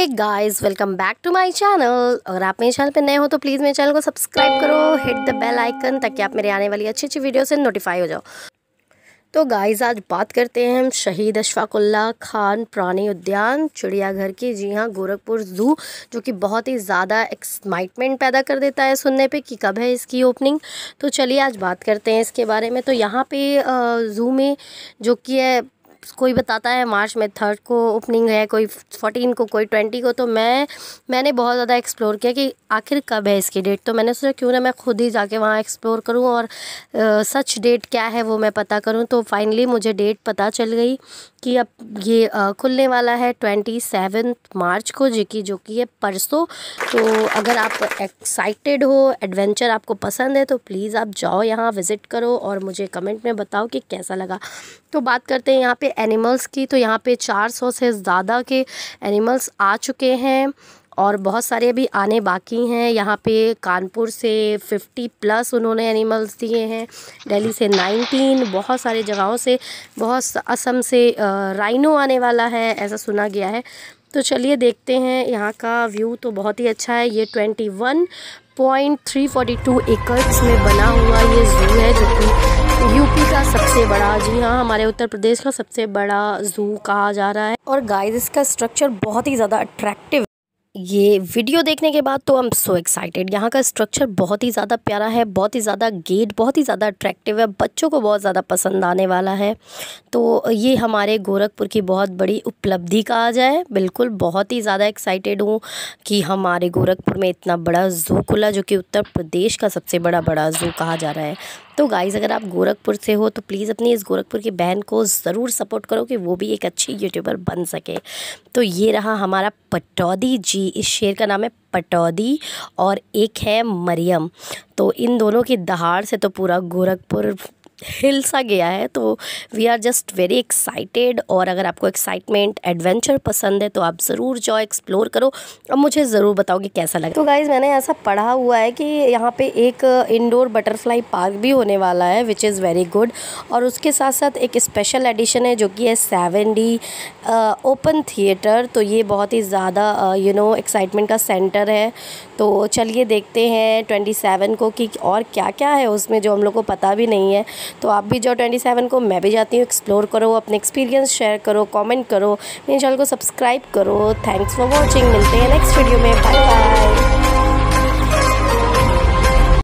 Hey guys, welcome back to my channel. अगर आप मेरे चैनल पे नए हो तो प्लीज़ मेरे चैनल को सब्सक्राइब करो, हिट द बेल आइकन, ताकि आप मेरे आने वाली अच्छी अच्छी वीडियो से नोटिफाई हो जाओ। तो गाइस, आज बात करते हैं हम शहीद अशफाक उल्लाह खान प्राणी उद्यान चिड़ियाघर की। जी हाँ, गोरखपुर ज़ू, जो कि बहुत ही ज़्यादा एक्साइटमेंट पैदा कर देता है सुनने पे कि कब है इसकी ओपनिंग। तो चलिए आज बात करते हैं इसके बारे में। तो यहाँ पे ज़ू में जो कि है, कोई बताता है मार्च में 3 को ओपनिंग है, कोई 14 को, कोई 20 को। तो मैंने बहुत ज़्यादा एक्सप्लोर किया कि आखिर कब है इसकी डेट। तो मैंने सोचा क्यों ना मैं खुद ही जाके वहाँ एक्सप्लोर करूँ और सच डेट क्या है वो मैं पता करूँ। तो फाइनली मुझे डेट पता चल गई कि अब ये खुलने वाला है 27 मार्च को, जो कि है परसों। तो अगर आप एक्साइटेड हो, एडवेंचर आपको पसंद है, तो प्लीज़ आप जाओ यहाँ विज़िट करो और मुझे कमेंट में बताओ कि कैसा लगा। तो बात करते हैं यहाँ पे एनिमल्स की। तो यहाँ पे 400 से ज़्यादा के एनिमल्स आ चुके हैं और बहुत सारे अभी आने बाकी हैं। यहाँ पे कानपुर से 50+ उन्होंने एनिमल्स दिए हैं, दिल्ली से 19, बहुत सारी जगहों से, बहुत असम से राइनो आने वाला है, ऐसा सुना गया है। तो चलिए देखते हैं। यहाँ का व्यू तो बहुत ही अच्छा है। ये 21.342 एकड़ में बना हुआ ये ज़ू है, जो कि यूपी का सबसे बड़ा, जी हाँ, हमारे उत्तर प्रदेश का सबसे बड़ा ज़ू कहा जा रहा है। और गाइस, इसका स्ट्रक्चर बहुत ही ज़्यादा अट्रैक्टिव। ये वीडियो देखने के बाद तो आई एम सो एक्साइटेड। यहाँ का स्ट्रक्चर बहुत ही ज़्यादा प्यारा है, बहुत ही ज़्यादा गेट बहुत ही ज़्यादा अट्रैक्टिव है, बच्चों को बहुत ज़्यादा पसंद आने वाला है। तो ये हमारे गोरखपुर की बहुत बड़ी उपलब्धि कहा जाए। बिल्कुल, बहुत ही ज़्यादा एक्साइटेड हूँ कि हमारे गोरखपुर में इतना बड़ा ज़ू खुला, जो कि उत्तर प्रदेश का सबसे बड़ा ज़ू कहा जा रहा है। तो गाइज़, अगर आप गोरखपुर से हो तो प्लीज़ अपनी इस गोरखपुर की बहन को ज़रूर सपोर्ट करो कि वो भी एक अच्छी यूट्यूबर बन सके। तो ये रहा हमारा पटौदी जी, इस शेर का नाम है पटौदी और एक है मरियम। तो इन दोनों की दहाड़ से तो पूरा गोरखपुर हिल सा गया है। तो we are just very excited. और अगर आपको एक्साइटमेंट, एडवेंचर पसंद है तो आप ज़रूर जाओ, एक्सप्लोर करो और मुझे ज़रूर बताओ कि कैसा लगा। तो गाइज़, मैंने ऐसा पढ़ा हुआ है कि यहाँ पे एक इंडोर बटरफ्लाई पार्क भी होने वाला है, विच इज़ वेरी गुड। और उसके साथ साथ एक स्पेशल एडिशन है जो कि है 7D ओपन थिएटर। तो ये बहुत ही ज़्यादा एक्साइटमेंट का सेंटर है। तो चलिए देखते हैं 27 को कि और क्या क्या है उसमें, जो हम लोग को पता भी नहीं है। तो आप भी जाओ 27 को, मैं भी जाती हूँ, एक्सप्लोर करो, अपने एक्सपीरियंस शेयर करो, कमेंट करो, मेरे चैनल को सब्सक्राइब करो। Thanks for watching. मिलते हैं नेक्स्ट वीडियो में। Bye bye.